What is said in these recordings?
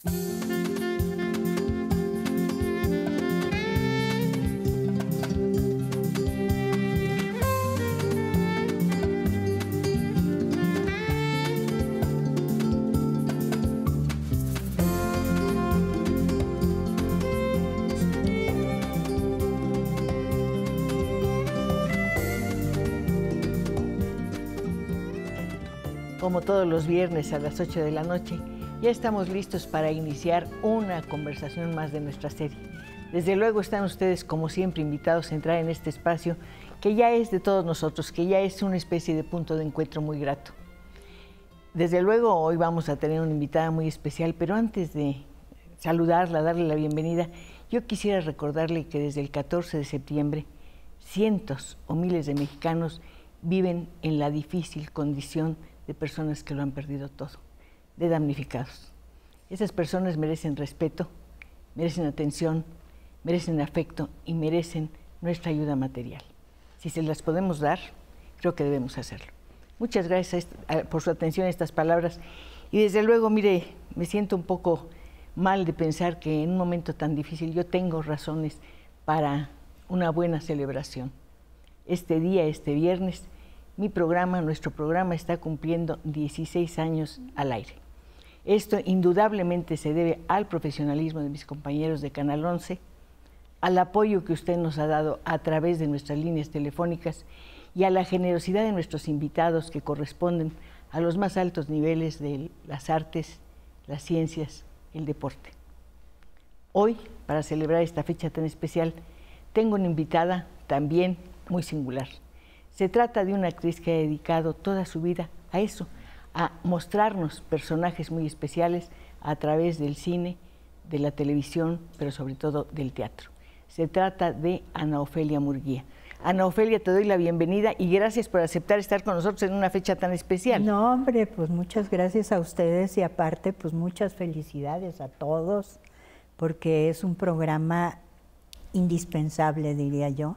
Como todos los viernes a las 8 de la noche, ya estamos listos para iniciar una conversación más de nuestra serie. Desde luego están ustedes, como siempre, invitados a entrar en este espacio que ya es de todos nosotros, que ya es una especie de punto de encuentro muy grato. Desde luego hoy vamos a tener una invitada muy especial, pero antes de saludarla, darle la bienvenida, yo quisiera recordarle que desde el 14 de septiembre cientos o miles de mexicanos viven en la difícil condición de personas que lo han perdido todo, de damnificados. Esas personas merecen respeto, merecen atención, merecen afecto y merecen nuestra ayuda material. Si se las podemos dar, creo que debemos hacerlo. Muchas gracias por su atención a estas palabras y desde luego, mire, me siento un poco mal de pensar que en un momento tan difícil yo tengo razones para una buena celebración. Este día, este viernes, nuestro programa está cumpliendo 16 años al aire. Esto indudablemente se debe al profesionalismo de mis compañeros de Canal 11, al apoyo que usted nos ha dado a través de nuestras líneas telefónicas y a la generosidad de nuestros invitados que corresponden a los más altos niveles de las artes, las ciencias, el deporte. Hoy, para celebrar esta fecha tan especial, tengo una invitada también muy singular. Se trata de una actriz que ha dedicado toda su vida a eso, a mostrarnos personajes muy especiales a través del cine, de la televisión, pero sobre todo del teatro. Se trata de Ana Ofelia Murguía. Ana Ofelia, te doy la bienvenida y gracias por aceptar estar con nosotros en una fecha tan especial. No, hombre, pues muchas gracias a ustedes y aparte, pues muchas felicidades a todos, porque es un programa indispensable, diría yo.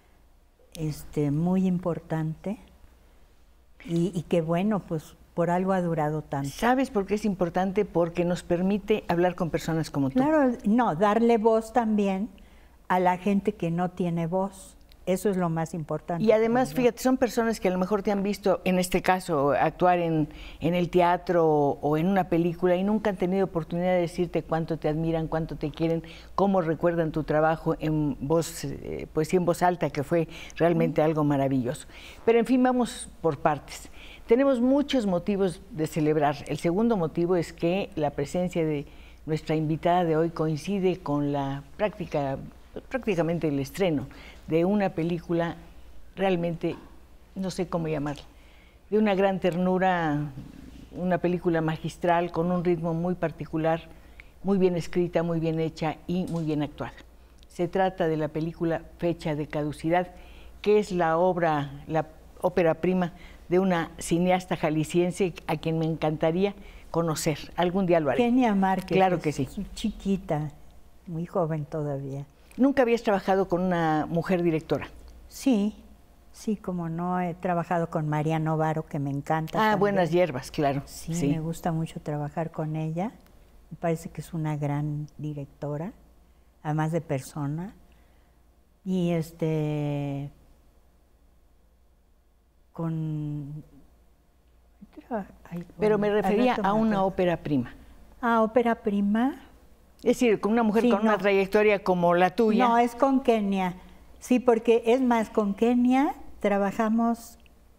Muy importante y que bueno, pues por algo ha durado tanto. ¿Sabes por qué es importante? Porque nos permite hablar con personas como tú. Claro, no, darle voz también a la gente que no tiene voz. Eso es lo más importante. Y además, fíjate, son personas que a lo mejor te han visto, en este caso, actuar en el teatro o en una película y nunca han tenido oportunidad de decirte cuánto te admiran, cuánto te quieren, cómo recuerdan tu trabajo en voz, poesía en voz alta, que fue realmente algo maravilloso. Pero en fin, vamos por partes. Tenemos muchos motivos de celebrar. El segundo motivo es que la presencia de nuestra invitada de hoy coincide con la prácticamente el estreno de una película realmente, no sé cómo llamarla, de una gran ternura, una película magistral con un ritmo muy particular, muy bien escrita, muy bien hecha y muy bien actuada. Se trata de la película Fecha de Caducidad, que es la ópera prima de una cineasta jalisciense a quien me encantaría conocer. Algún día lo haré. Kenia Márquez. Claro que sí. Chiquita, muy joven todavía. ¿Nunca habías trabajado con una mujer directora? Sí, como no, he trabajado con María Novaro, que me encanta. También. Buenas hierbas, claro. Sí, me gusta mucho trabajar con ella. Me parece que es una gran directora, además de persona. Y Pero me refería a una ópera prima. ¿Ópera prima? Es decir, con una mujer con una trayectoria como la tuya. No, es con Kenia. Sí, porque es más, con Kenia trabajamos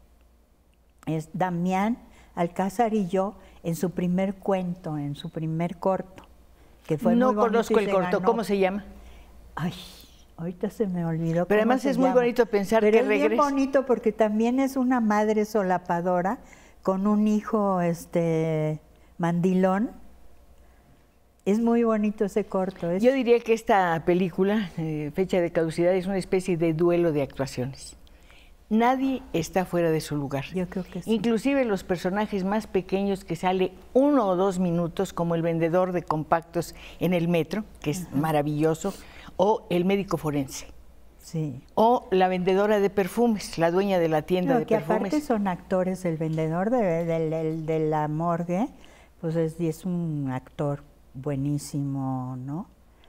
Damián Alcázar y yo en su primer cuento, en su primer corto, que fue muy bonito. No conozco el corto, ¿cómo se llama? Ay, ahorita se me olvidó. Pero además es muy bonito pensar que regresa. Es bien bonito porque también es una madre solapadora con un hijo mandilón. Es muy bonito ese corto. Yo diría que esta película, Fecha de Caducidad, es una especie de duelo de actuaciones. Nadie está fuera de su lugar. Yo creo que sí. Inclusive los personajes más pequeños que sale 1 o 2 minutos, como el vendedor de compactos en el metro, que es maravilloso, o el médico forense. Sí. O la vendedora de perfumes, la dueña de la tienda de perfumes. Que aparte son actores, el vendedor de la morgue, pues es un actor buenísimo, ¿no?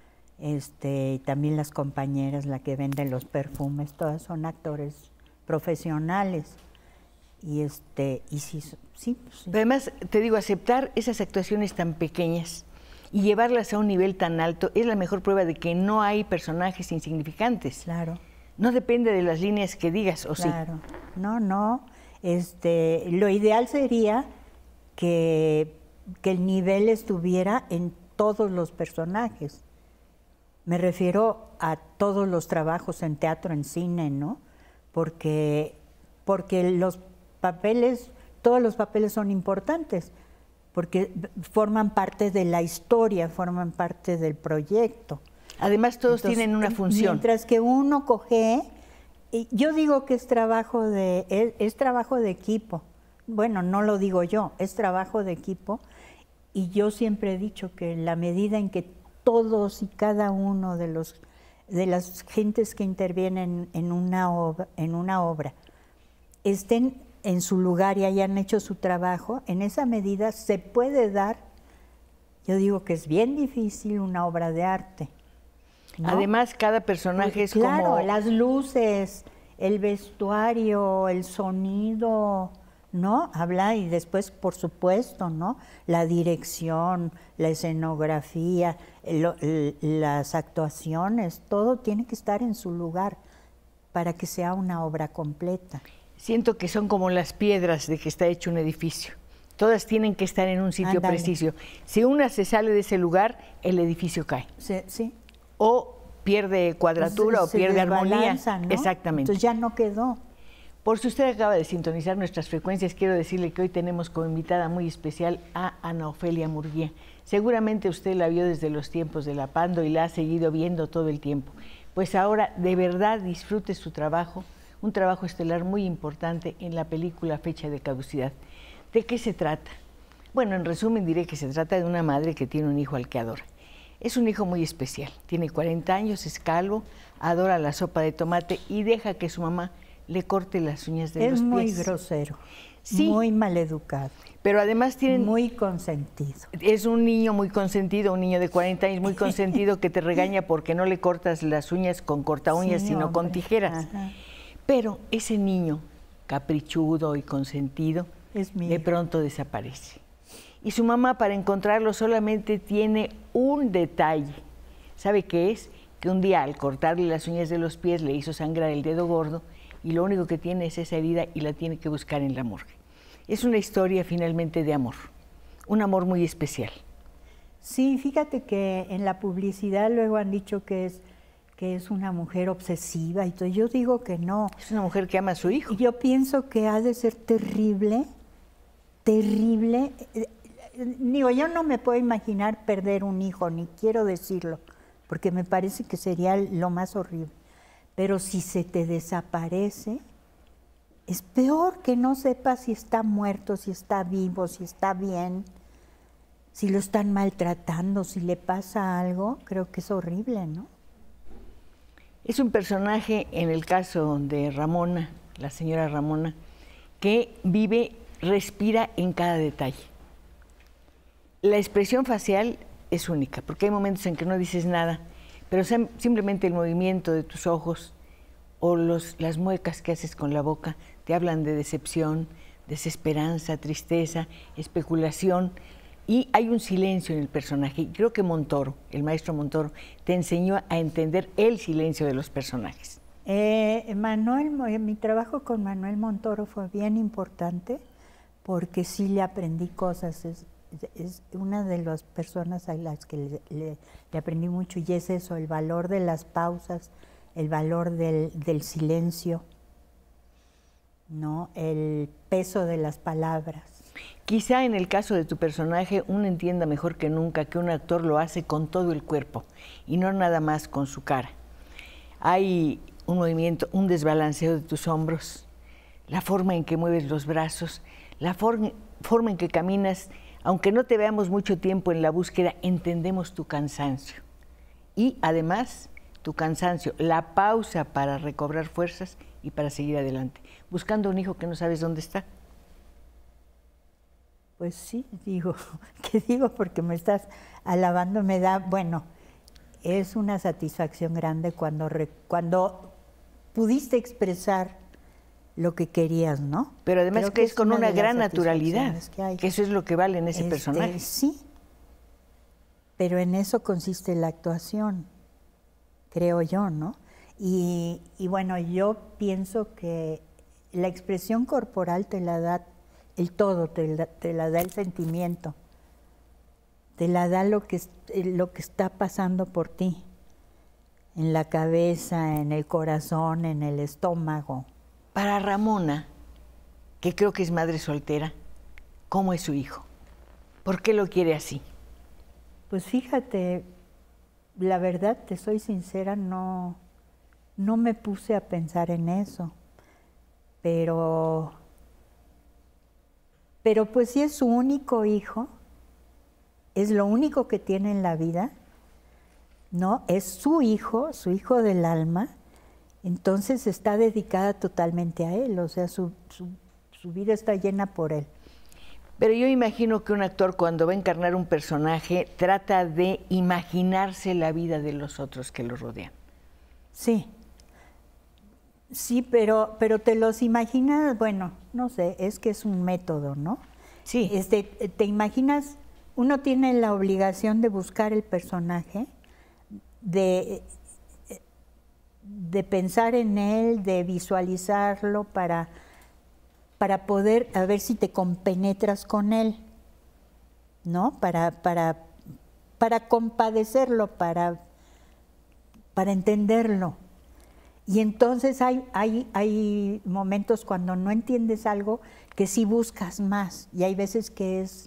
También las compañeras, la que vende los perfumes, todas son actores profesionales. Y sí, sí. Pero además, te digo, aceptar esas actuaciones tan pequeñas y llevarlas a un nivel tan alto es la mejor prueba de que no hay personajes insignificantes. Claro. No depende de las líneas que digas, ¿o sí? Claro. No. Lo ideal sería que el nivel estuviera en todos los personajes. Me refiero a todos los trabajos en teatro, en cine, ¿no? Porque los papeles, todos los papeles son importantes, porque forman parte de la historia, forman parte del proyecto. Además, todos tienen una función. Mientras que uno coge, yo digo que es trabajo de equipo. Bueno, no lo digo yo, es trabajo de equipo. Y yo siempre he dicho que en la medida en que todos y cada uno de las gentes que intervienen en una obra estén en su lugar y hayan hecho su trabajo, en esa medida se puede dar, yo digo que es bien difícil una obra de arte, ¿no? Además, cada personaje es claro, como... las luces, el vestuario, el sonido, ¿no? Habla, y después, por supuesto, ¿no? La dirección, la escenografía, las actuaciones, todo tiene que estar en su lugar para que sea una obra completa. Siento que son como las piedras de que está hecho un edificio. Todas tienen que estar en un sitio preciso. Si una se sale de ese lugar, el edificio cae. Sí. O pierde cuadratura o pierde armonía. ¿No? Exactamente. Entonces ya no quedó. Por si usted acaba de sintonizar nuestras frecuencias, quiero decirle que hoy tenemos como invitada muy especial a Ana Ofelia Murguía. Seguramente usted la vio desde los tiempos de la Pando y la ha seguido viendo todo el tiempo. Pues ahora de verdad disfrute su trabajo, un trabajo estelar muy importante en la película Fecha de Caducidad. ¿De qué se trata? Bueno, en resumen diré que se trata de una madre que tiene un hijo al que adora. Es un hijo muy especial, tiene 40 años, es calvo, adora la sopa de tomate y deja que su mamá le corte las uñas de los pies. Es muy grosero, sí, muy maleducado. Pero además tienen... Muy consentido. Es un niño muy consentido, un niño de 40 años muy consentido que te regaña porque no le cortas las uñas con corta uñas, sino con tijeras. Ajá. Pero ese niño caprichudo y consentido de pronto desaparece. Y su mamá, para encontrarlo, solamente tiene un detalle. ¿Sabe qué es? Que un día al cortarle las uñas de los pies le hizo sangrar el dedo gordo y lo único que tiene es esa herida y la tiene que buscar en la morgue. Es una historia finalmente de amor, un amor muy especial. Sí, fíjate que en la publicidad luego han dicho que es una mujer obsesiva y todo. Yo digo que no. Es una mujer que ama a su hijo. Yo pienso que ha de ser terrible, terrible. Digo, yo no me puedo imaginar perder un hijo, ni quiero decirlo, porque me parece que sería lo más horrible. Pero si se te desaparece, es peor que no sepas si está muerto, si está vivo, si está bien, si lo están maltratando, si le pasa algo. Creo que es horrible, ¿no? Es un personaje, en el caso de Ramona, la señora Ramona, que vive, respira en cada detalle. La expresión facial es única, porque hay momentos en que no dices nada, pero simplemente el movimiento de tus ojos o las muecas que haces con la boca te hablan de decepción, desesperanza, tristeza, especulación, y hay un silencio en el personaje. Y creo que Montoro, el maestro Montoro, te enseñó a entender el silencio de los personajes. Mi trabajo con Manuel Montoro fue bien importante porque sí le aprendí cosas. Es una de las personas a las que le aprendí mucho, y es eso, el valor de las pausas, el valor del silencio, ¿no? El peso de las palabras. Quizá en el caso de tu personaje uno entienda mejor que nunca que un actor lo hace con todo el cuerpo y no nada más con su cara. Hay un movimiento, un desbalanceo de tus hombros, la forma en que mueves los brazos, la forma en que caminas. Aunque no te veamos mucho tiempo en la búsqueda, entendemos tu cansancio. Y además, tu cansancio, la pausa para recobrar fuerzas y para seguir adelante, buscando un hijo que no sabes dónde está. Pues sí, digo, ¿qué digo? Porque me estás alabando, me da, bueno, es una satisfacción grande cuando pudiste expresar lo que querías, ¿no? Pero además Creo que es con una gran naturalidad, hay. que eso es lo que vale en ese personaje. Sí, pero en eso consiste la actuación, creo yo, ¿no? Y bueno, yo pienso que la expresión corporal te la da el todo, te la da el sentimiento, te la da lo que está pasando por ti, en la cabeza, en el corazón, en el estómago. Para Ramona, que creo que es madre soltera, ¿cómo es su hijo? ¿Por qué lo quiere así? Pues fíjate, la verdad, te soy sincera, no me puse a pensar en eso, pero pues si es su único hijo, es lo único que tiene en la vida, ¿no? Es su hijo del alma, entonces está dedicada totalmente a él, o sea, su vida está llena por él. Pero yo imagino que un actor cuando va a encarnar un personaje trata de imaginarse la vida de los otros que lo rodean. Sí. Sí, pero te los imaginas, bueno, no sé, es que es un método, ¿no? Sí. Te imaginas, uno tiene la obligación de buscar el personaje, de pensar en él, de visualizarlo para poder, a ver si te compenetras con él, ¿no? Para compadecerlo, para entenderlo. Y entonces hay momentos cuando no entiendes algo que sí buscas más, y hay veces que es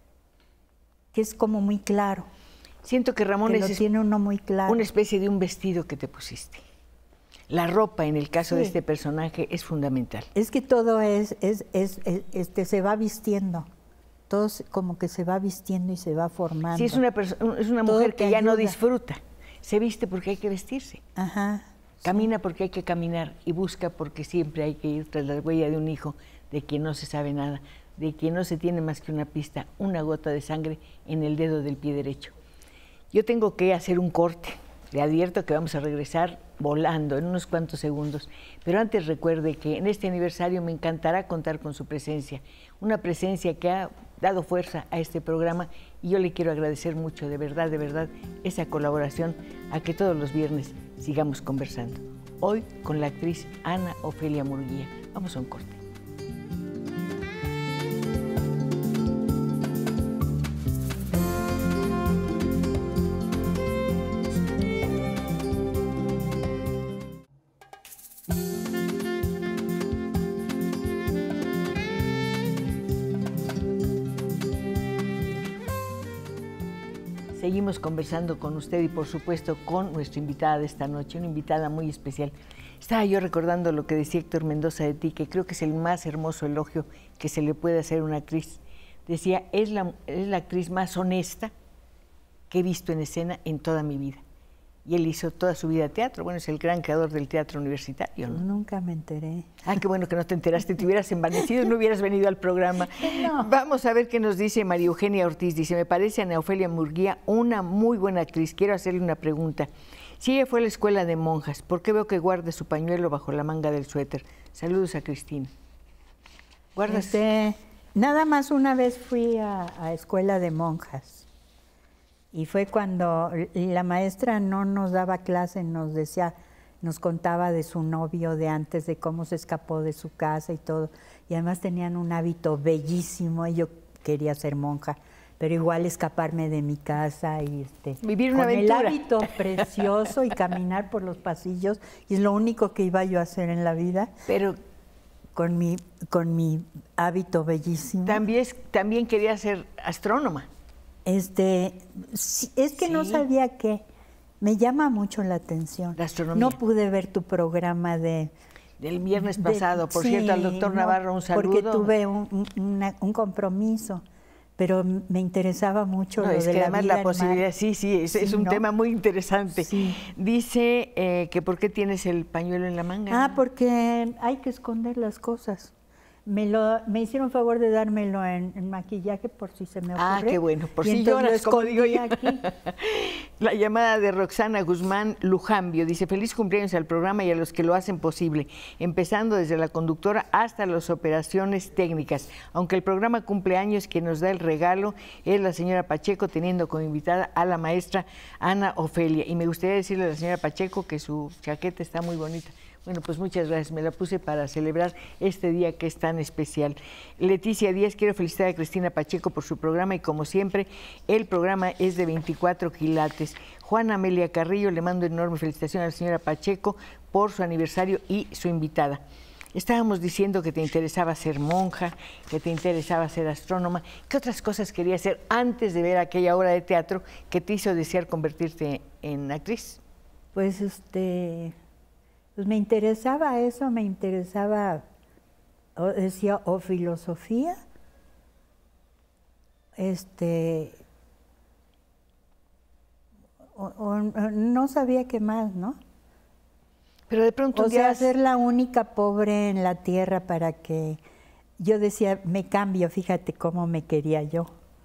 como muy claro. Siento que Ramón tiene uno muy claro. Una especie de un vestido que te pusiste. La ropa, en el caso de este personaje, es fundamental. Es que todo se va vistiendo. Todo como que se va vistiendo y se va formando. Sí, es una mujer que ya no disfruta. Se viste porque hay que vestirse. Ajá. Camina porque hay que caminar y busca porque siempre hay que ir tras la huella de un hijo de quien no se sabe nada, de quien no se tiene más que una pista, una gota de sangre en el dedo del pie derecho. Yo tengo que hacer un corte. Le advierto que vamos a regresar volando en unos cuantos segundos, pero antes recuerde que en este aniversario me encantará contar con su presencia, una presencia que ha dado fuerza a este programa y yo le quiero agradecer mucho, de verdad, esa colaboración a que todos los viernes sigamos conversando. Hoy con la actriz Ana Ofelia Murguía. Vamos a un corte. Seguimos conversando con usted y por supuesto con nuestra invitada de esta noche, una invitada muy especial. Estaba yo recordando lo que decía Héctor Mendoza de ti, que creo que es el más hermoso elogio que se le puede hacer a una actriz. Decía, es la actriz más honesta que he visto en escena en toda mi vida. Y él hizo toda su vida teatro, bueno, es el gran creador del teatro universitario, ¿no? Nunca me enteré. Ay, qué bueno que no te enteraste, te hubieras envanecido y no hubieras venido al programa. No. Vamos a ver qué nos dice María Eugenia Ortiz. Dice, me parece Ana Ofelia Murguía una muy buena actriz. Quiero hacerle una pregunta. Si ella fue a la escuela de monjas, ¿por qué veo que guarda su pañuelo bajo la manga del suéter? Saludos a Cristina. ¿Guardas? Nada más una vez fui a escuela de monjas. Y fue cuando la maestra no nos daba clase, nos contaba de su novio de antes, de cómo se escapó de su casa y todo. Y además tenían un hábito bellísimo y yo quería ser monja, pero igual escaparme de mi casa y vivir una aventura. El hábito precioso y caminar por los pasillos, y es lo único que iba yo a hacer en la vida. Pero con mi hábito bellísimo. También quería ser astrónoma. Es que sí. No sabía qué. Me llama mucho la atención. La astronomía. No pude ver tu programa del viernes pasado. Por cierto, al doctor Navarro un saludo. Porque tuve un compromiso, pero me interesaba mucho lo de la vida. Es que además la posibilidad, es un tema muy interesante. Sí. Dice que ¿por qué tienes el pañuelo en la manga? Porque hay que esconder las cosas. Me hicieron favor de dármelo en maquillaje por si se me ocurre. Ah, qué bueno, por y si entonces lloras, lo como digo yo. aquí. La llamada de Roxana Guzmán Lujambio dice: feliz cumpleaños al programa y a los que lo hacen posible, empezando desde la conductora hasta las operaciones técnicas. Aunque el programa cumple años, quien nos da el regalo es la señora Pacheco, teniendo como invitada a la maestra Ana Ofelia. Y me gustaría decirle a la señora Pacheco que su chaqueta está muy bonita. Bueno, pues muchas gracias. Me la puse para celebrar este día que es tan especial. Leticia Díaz, quiero felicitar a Cristina Pacheco por su programa y como siempre, el programa es de 24 quilates. Juana Amelia Carrillo, le mando enorme felicitación a la señora Pacheco por su aniversario y su invitada. Estábamos diciendo que te interesaba ser monja, que te interesaba ser astrónoma. ¿Qué otras cosas querías hacer antes de ver aquella obra de teatro que te hizo desear convertirte en actriz? Pues pues me interesaba eso, me interesaba, decía, o filosofía, no sabía qué más, ¿no? Pero de pronto o sea, ser la única pobre en la tierra para que yo decía, me cambio, fíjate cómo me quería yo.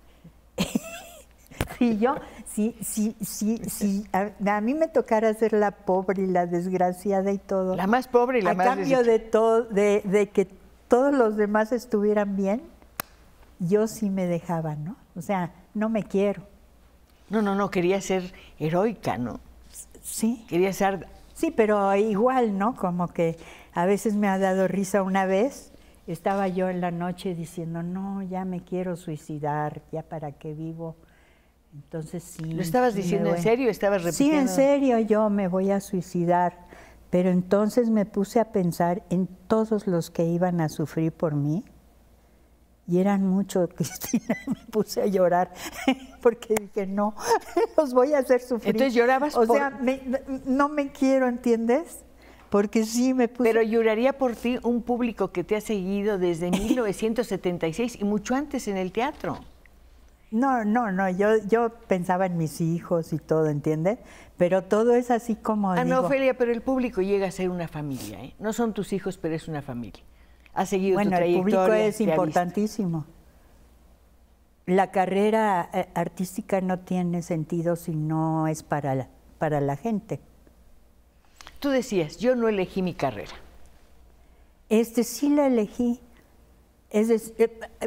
Si a mí me tocara ser la pobre y la desgraciada y todo. La más pobre y la más desgraciada. A cambio de todo, de que todos los demás estuvieran bien, yo sí me dejaba, ¿no? O sea, no me quiero. No, quería ser heroica, ¿no? Sí. Quería ser... Sí, pero igual, ¿no? Como que a veces me ha dado risa una vez. Estaba yo en la noche diciendo, no, ya me quiero suicidar, ya para qué vivo. Entonces sí. ¿Lo estabas diciendo en serio? ¿Estabas repitiendo? Sí, en serio, yo me voy a suicidar. Pero entonces me puse a pensar en todos los que iban a sufrir por mí. Y eran muchos, Cristina, me puse a llorar porque dije, no, los voy a hacer sufrir. Entonces llorabas o sea, no me quiero, ¿entiendes? Porque sí me puse... Pero lloraría por ti un público que te ha seguido desde 1976 y mucho antes en el teatro. No, yo pensaba en mis hijos y todo, ¿entiendes? Pero todo es así como Ana Ofelia, pero el público llega a ser una familia, ¿eh? No son tus hijos, pero es una familia. Ha seguido tu trayectoria. Bueno, el público es importantísimo. La carrera artística no tiene sentido si no es para la gente. Tú decías, yo no elegí mi carrera. Sí la elegí. Es decir,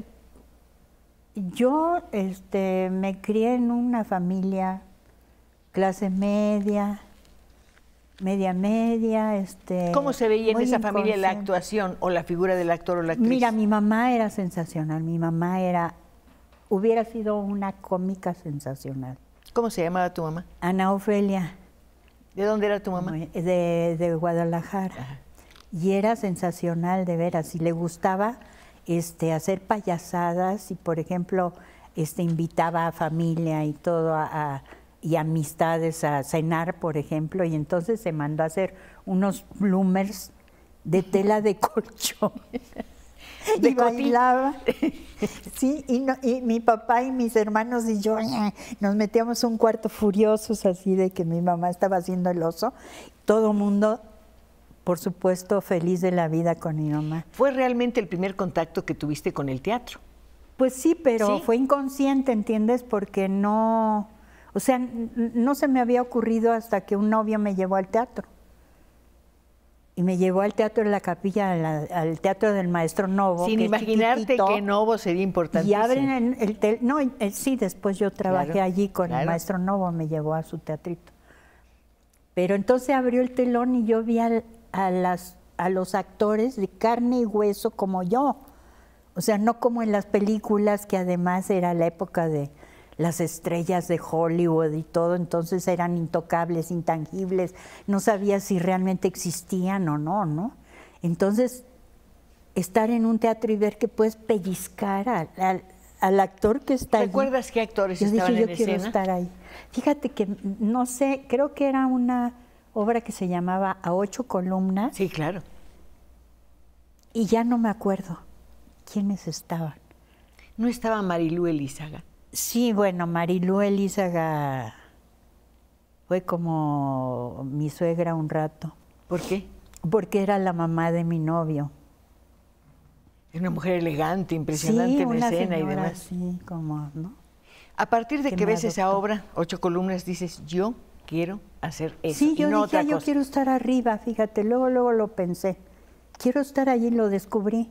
yo me crié en una familia clase media, media. ¿Cómo se veía en esa familia la actuación o la figura del actor o la actriz? Mira, mi mamá era sensacional. Mi mamá hubiera sido una cómica sensacional. ¿Cómo se llamaba tu mamá? Ana Ofelia. ¿De dónde era tu mamá? De Guadalajara. Ajá. Y era sensacional, de veras. Y le gustaba hacer payasadas y, por ejemplo, invitaba a familia y todo y amistades a cenar, por ejemplo, y entonces se mandó a hacer unos bloomers de tela de colchón. Y bailaba. Sí, y mi papá y mis hermanos y yo nos metíamos un cuarto furiosos así de que mi mamá estaba haciendo el oso. Todo mundo, por supuesto, feliz de la vida con mi mamá. ¿Fue realmente el primer contacto que tuviste con el teatro? Pues sí, pero fue inconsciente, ¿entiendes? Porque no... O sea, no se me había ocurrido hasta que un novio me llevó al teatro. Y me llevó al Teatro de la Capilla, al Teatro del Maestro Novo. Sin imaginarte que Novo sería importantísimo. Y abren sí, después yo trabajé allí con el Maestro Novo, me llevó a su teatrito. Pero entonces abrió el telón y yo vi a los actores de carne y hueso como yo. O sea, no como en las películas, que además era la época de las estrellas de Hollywood y todo, entonces eran intocables, intangibles, no sabía si realmente existían o no, ¿no? Entonces, estar en un teatro y ver que puedes pellizcar al actor que está allí. ¿Recuerdas qué actores estaban en escena? Yo quiero estar ahí. Fíjate que, no sé, creo que era una obra que se llamaba A 8 columnas. Sí, claro. Y ya no me acuerdo quiénes estaban. ¿No estaba Marilú Elízaga? Sí, bueno, Marilú Elízaga fue como mi suegra un rato. ¿Por qué? Porque era la mamá de mi novio. Una mujer elegante, impresionante sí, en una escena señora, y demás. Sí, como, ¿no? A partir de Que que me ves esa adoptó. obra, 8 columnas, dices, yo quiero hacer eso Sí, y yo no dije, otra yo cosa. quiero estar arriba, fíjate, luego lo pensé. Quiero estar allí, lo descubrí.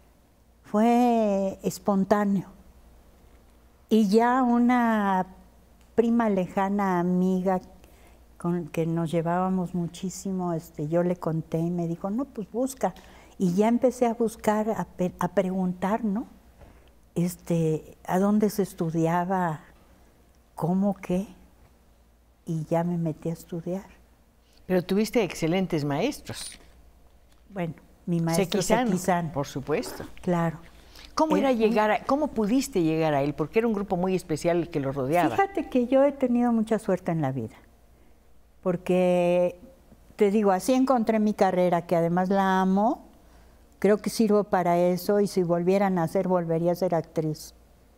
Fue espontáneo. Y ya una prima lejana, amiga, con que nos llevábamos muchísimo, yo le conté y me dijo, no, pues busca. Y ya empecé a buscar, a preguntar, ¿no? A dónde se estudiaba, cómo, qué. Y ya me metí a estudiar. Pero tuviste excelentes maestros. Bueno, mi maestro Sequizano. Por supuesto. Claro. ¿Cómo era cómo pudiste llegar a él? Porque era un grupo muy especial el que lo rodeaba. Fíjate que yo he tenido mucha suerte en la vida, porque te digo, así encontré mi carrera, que además la amo, creo que sirvo para eso, y si volviera a nacer, volvería a ser actriz.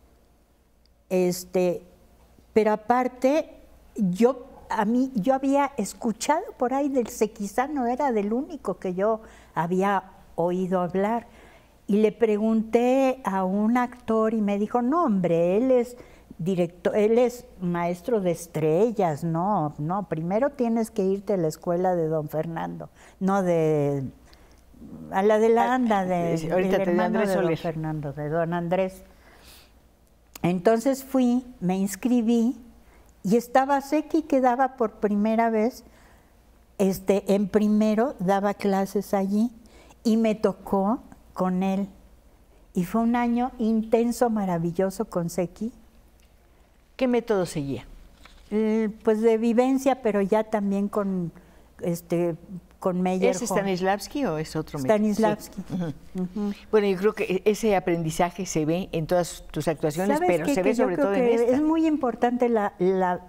Pero aparte, yo había escuchado por ahí del Sequizano, era del único que yo había oído hablar. Y le pregunté a un actor y me dijo, no, hombre, él es director, él es maestro de estrellas, no, primero tienes que irte a la escuela de don Fernando, no a la de la ANDA, ahorita del te hermano Andrés de don Soler. Fernando, de don Andrés. Entonces fui, me inscribí y estaba Sequi, que daba por primera vez, en primero daba clases allí y me tocó con él. Y fue un año intenso, maravilloso con Sequi. ¿Qué método seguía? Pues de vivencia, pero ya también con Meyerhoff. ¿Es Stanislavski o es otro método? Stanislavski. Sí. Bueno, yo creo que ese aprendizaje se ve en todas tus actuaciones, pero se ve sobre todo en esta. Es muy importante la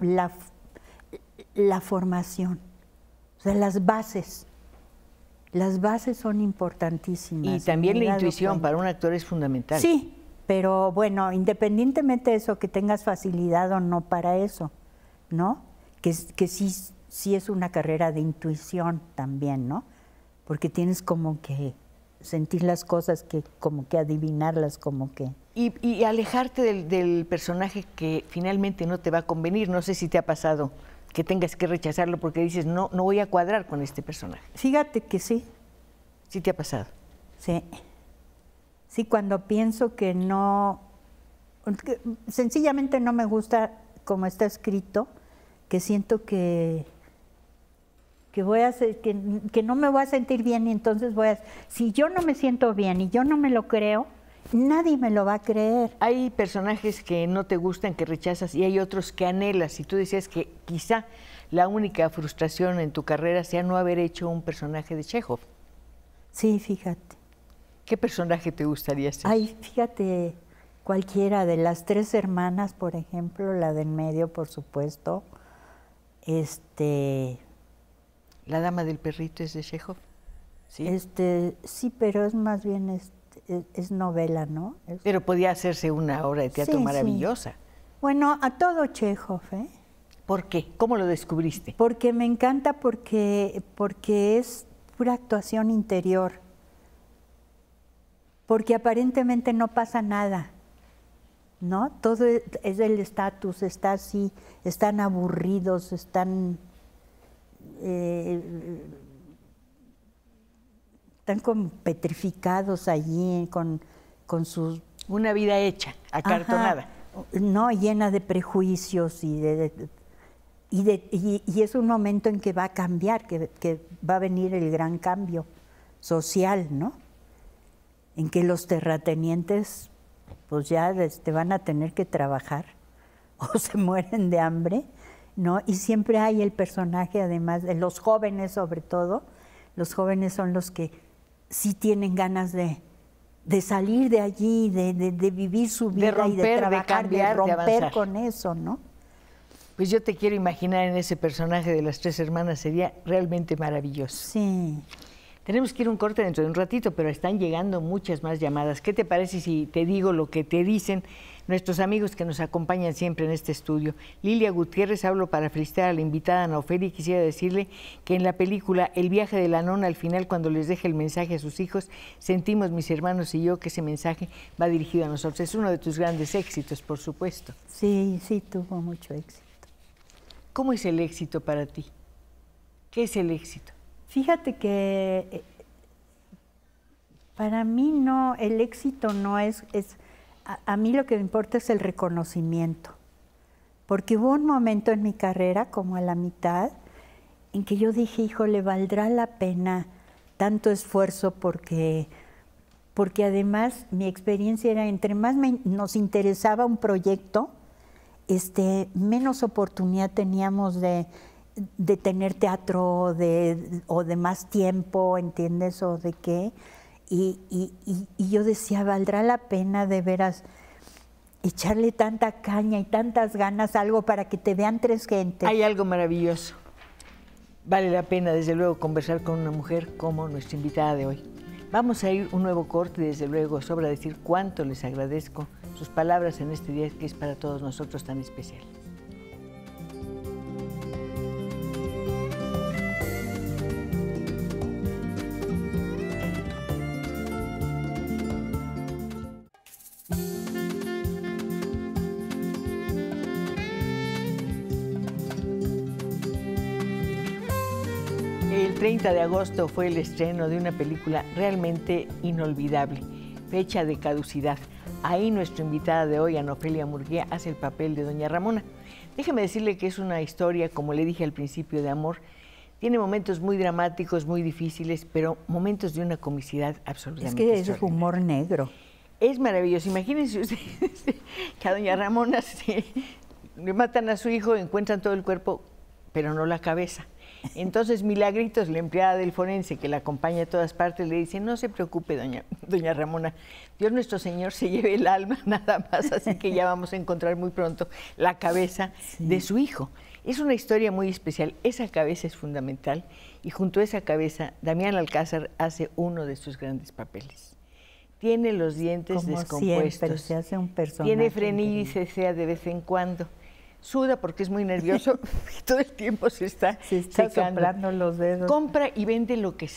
formación, o sea, las bases. Las bases son importantísimas. Y también la intuición para un actor es fundamental. Sí, pero bueno, independientemente de eso, que tengas facilidad o no para eso, ¿no? Que sí es una carrera de intuición también, ¿no? Porque tienes como que sentir las cosas, como que adivinarlas, como que... Y alejarte del personaje que finalmente no te va a convenir. No sé si te ha pasado que tengas que rechazarlo porque dices, no voy a cuadrar con este personaje. Fíjate que sí. ¿Sí te ha pasado? Sí. Sí, cuando pienso que no... sencillamente no me gusta como está escrito, que siento que voy a hacer, que no me voy a sentir bien y entonces si yo no me siento bien y yo no me lo creo, nadie me lo va a creer. Hay personajes que no te gustan, que rechazas, y hay otros que anhelas. Y tú decías que quizá la única frustración en tu carrera sea no haber hecho un personaje de Chekhov. Sí, fíjate. ¿Qué personaje te gustaría ser? Ay, fíjate, cualquiera de las 3 hermanas, por ejemplo, la del medio, por supuesto. ¿La dama del perrito es de Chekhov? Sí. Sí, pero es más bien es novela, ¿no? Pero podía hacerse una obra de teatro maravillosa. Sí. Bueno, a todo Chekhov, ¿eh? ¿Por qué? ¿Cómo lo descubriste? Porque me encanta, porque es pura actuación interior. Porque aparentemente no pasa nada, ¿no? Todo es el estatus, está así, están aburridos, están como petrificados allí con sus... Una vida hecha, acartonada. Ajá, no, llena de prejuicios y es un momento en que va a cambiar, que va a venir el gran cambio social, ¿no? En que los terratenientes pues ya van a tener que trabajar o se mueren de hambre, ¿no? Y siempre hay el personaje, además, de los jóvenes sobre todo, los jóvenes son los que sí tienen ganas de salir de allí, de vivir su vida, romper, y de trabajar, de cambiar, de romper de avanzar con eso, ¿no? Pues yo te quiero imaginar en ese personaje de las 3 hermanas, sería realmente maravilloso. Sí. Tenemos que ir a un corte dentro de un ratito, pero están llegando muchas más llamadas. ¿Qué te parece si te digo lo que te dicen nuestros amigos que nos acompañan siempre en este estudio? Lilia Gutiérrez, hablo para felicitar a la invitada Ana Ofelia y quisiera decirle que en la película El viaje de la nona, al final, cuando les deja el mensaje a sus hijos, sentimos mis hermanos y yo que ese mensaje va dirigido a nosotros. Es uno de tus grandes éxitos, por supuesto. Sí, sí, tuvo mucho éxito. ¿Cómo es el éxito para ti? ¿Qué es el éxito? Fíjate que para mí no, el éxito no es a mí lo que me importa es el reconocimiento, porque hubo un momento en mi carrera, como a la mitad, en que yo dije, híjole, ¿valdrá la pena tanto esfuerzo? Porque además mi experiencia era, entre más nos interesaba un proyecto, menos oportunidad teníamos de tener teatro o de más tiempo, ¿entiendes? O de qué. Y yo decía, ¿valdrá la pena de veras echarle tanta caña y tantas ganas a algo para que te vean 3 gentes? Hay algo maravilloso. Vale la pena, desde luego, conversar con una mujer como nuestra invitada de hoy. Vamos a ir un nuevo corte y desde luego sobra decir cuánto les agradezco sus palabras en este día que es para todos nosotros tan especial. El 30 de agosto fue el estreno de una película realmente inolvidable, Fecha de caducidad. Ahí nuestra invitada de hoy, Ana Ofelia Murguía, hace el papel de Doña Ramona. Déjeme decirle que es una historia, como le dije al principio, de amor. Tiene momentos muy dramáticos, muy difíciles, pero momentos de una comicidad absolutamente extraordinaria. Es que es humor negro. Es maravilloso. Imagínense ustedes que a Doña Ramona le matan a su hijo, encuentran todo el cuerpo, pero no la cabeza. Entonces Milagritos, la empleada del forense que la acompaña a todas partes, le dice, no se preocupe, doña Ramona, Dios nuestro Señor se lleve el alma nada más, así que ya vamos a encontrar muy pronto la cabeza de su hijo. Es una historia muy especial, esa cabeza es fundamental y junto a esa cabeza Damián Alcázar hace uno de sus grandes papeles. Tiene los dientes como descompuestos, siempre, se hace un personaje tiene frenillo y cesea de vez en cuando. Suda porque es muy nervioso y todo el tiempo se está soplando los dedos. Compra y vende lo que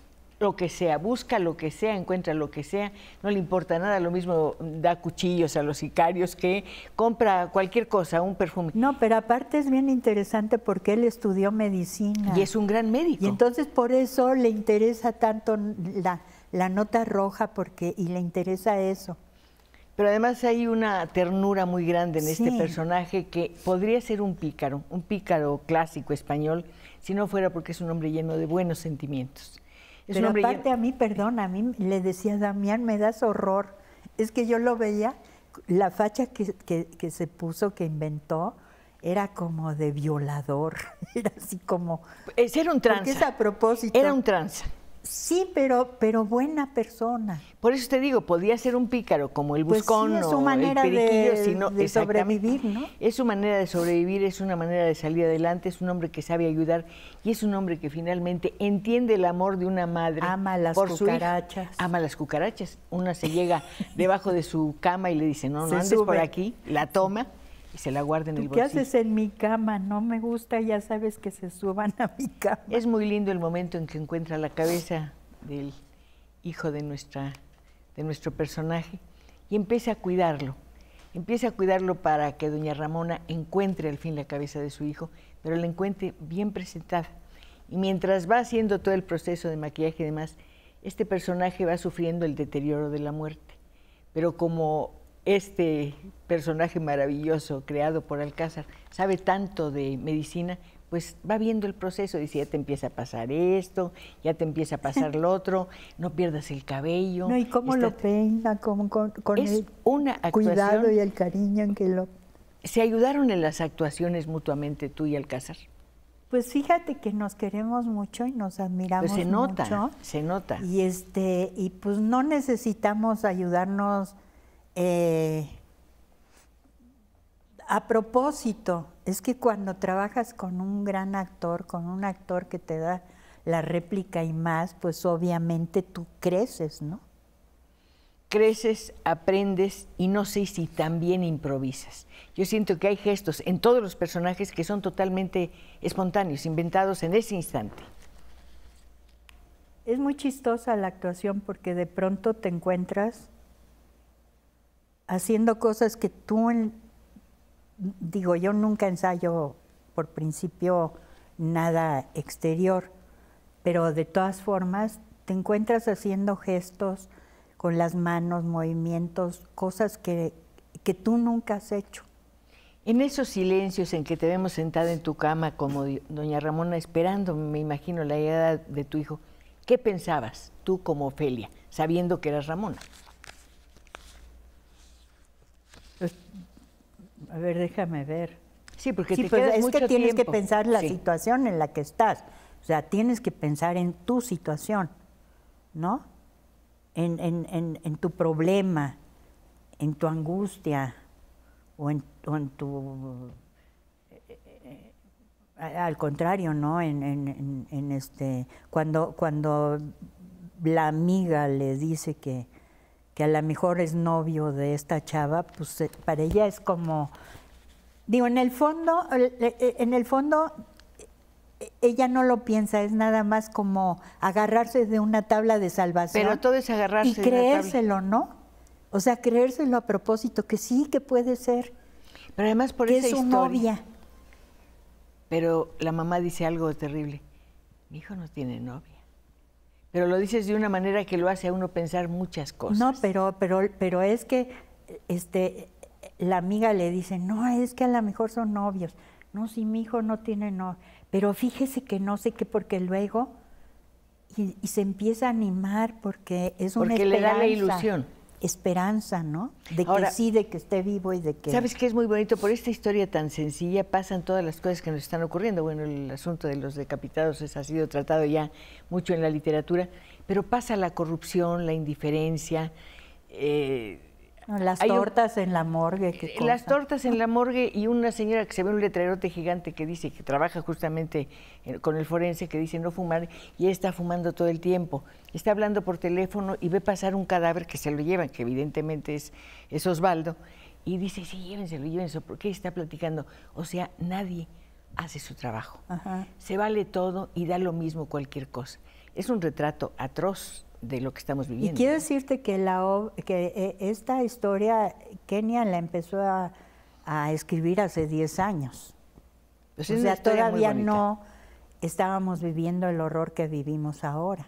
sea, busca lo que sea, encuentra lo que sea, no le importa nada, lo mismo da cuchillos a los sicarios que compra cualquier cosa, un perfume. No, pero aparte es bien interesante porque él estudió medicina. Y es un gran médico. Y entonces por eso le interesa tanto la nota roja y le interesa eso. Pero además hay una ternura muy grande en este personaje que podría ser un pícaro clásico español, si no fuera porque es un hombre lleno de buenos sentimientos. Pero aparte a mí le decía, Damián, me das horror. Es que yo lo veía, la facha que se puso, que inventó, era como de violador, era así como... Era un tranza. Porque es a propósito. Era un tranza. Sí, pero buena persona. Por eso te digo, podía ser un pícaro como el buscón pues sí, es su manera o el periquillo, de sobrevivir, ¿no? Es su manera de sobrevivir, es una manera de salir adelante, es un hombre que sabe ayudar y es un hombre que finalmente entiende el amor de una madre. Ama las cucarachas. Ama las cucarachas. Una se llega debajo de su cama y le dice, no andes por aquí, la toma y se la guarda en el bolsillo. ¿Qué haces en mi cama? No me gusta, ya sabes que se suban a mi cama. Es muy lindo el momento en que encuentra la cabeza del hijo de nuestro personaje y empieza a cuidarlo para que doña Ramona encuentre al fin la cabeza de su hijo, pero la encuentre bien presentada. Y mientras va haciendo todo el proceso de maquillaje y demás, este personaje va sufriendo el deterioro de la muerte. Pero como este personaje maravilloso creado por Alcázar sabe tanto de medicina, pues va viendo el proceso, dice, ya te empieza a pasar esto, ya te empieza a pasar lo otro, no pierdas el cabello. No, y cómo lo peina, con el cuidado y el cariño en que lo... ¿Se ayudaron en las actuaciones mutuamente tú y Alcázar? Pues fíjate que nos queremos mucho y nos admiramos pues mucho. Se nota. Y pues no necesitamos ayudarnos a propósito. Es que cuando trabajas con un gran actor, con un actor que te da la réplica y más, pues obviamente tú creces, ¿no? Creces, aprendes y no sé si también improvisas. Yo siento que hay gestos en todos los personajes que son totalmente espontáneos, inventados en ese instante. Es muy chistosa la actuación porque de pronto te encuentras haciendo cosas que tú, digo, yo nunca ensayo por principio nada exterior, pero de todas formas te encuentras haciendo gestos con las manos, movimientos, cosas que tú nunca has hecho. En esos silencios en que te vemos sentada en tu cama como doña Ramona esperando, me imagino, la llegada de tu hijo, ¿qué pensabas tú como Ofelia, sabiendo que eras Ramona? Pues, a ver, déjame ver. Sí, porque te pues, quedas es mucho que tienes tiempo. que pensar la Sí. situación en la que estás. O sea, tienes que pensar en tu situación, ¿no? En tu problema, en tu angustia o en tu... al contrario, ¿no? Cuando la amiga le dice que a lo mejor es novio de esta chava, pues para ella es como... Digo, en el fondo, ella no lo piensa, es nada más como agarrarse de una tabla de salvación. Pero todo es agarrarse y de una tabla. creérselo, ¿no? O sea, creérselo a propósito, que sí, que puede ser. Pero además por que esa es su historia. novia. Pero la mamá dice algo terrible. Mi hijo no tiene novia. Pero lo dices de una manera que lo hace a uno pensar muchas cosas. No, pero es que la amiga le dice, no, es que a lo mejor son novios. No, si mi hijo no tiene novia. Pero fíjese que no sé qué, porque luego... Y se empieza a animar porque es una porque esperanza. le da la ilusión. Esperanza, ¿no? De Ahora, que sí, de que esté vivo y de que... ¿Sabes qué es muy bonito? Por esta historia tan sencilla pasan todas las cosas que nos están ocurriendo. Bueno, el asunto de los decapitados ha sido tratado ya mucho en la literatura, pero pasa la corrupción, la indiferencia. Las tortas en la morgue, qué cosa. Las tortas en la morgue y una señora que se ve un letrerote gigante que dice que trabaja justamente con el forense, que dice no fumar, y ella está fumando todo el tiempo. Está hablando por teléfono y ve pasar un cadáver que se lo llevan, que evidentemente es Osvaldo, y dice, sí, llévenselo, ¿por qué está platicando? O sea, nadie hace su trabajo. Ajá. Se vale todo y da lo mismo cualquier cosa. Es un retrato atroz de lo que estamos viviendo. Y quiero decirte que esta historia Kenia la empezó a escribir hace 10 años. Pues o sea, todavía no estábamos viviendo el horror que vivimos ahora.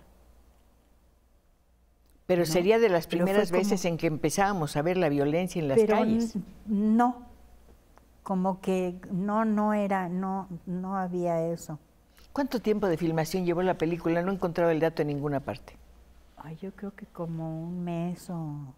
Pero ¿no? sería de las primeras como... veces en que empezábamos a ver la violencia en las calles. No, como que no había eso. ¿Cuánto tiempo de filmación llevó la película? No he encontrado el dato en ninguna parte. Ay, yo creo que como un mes,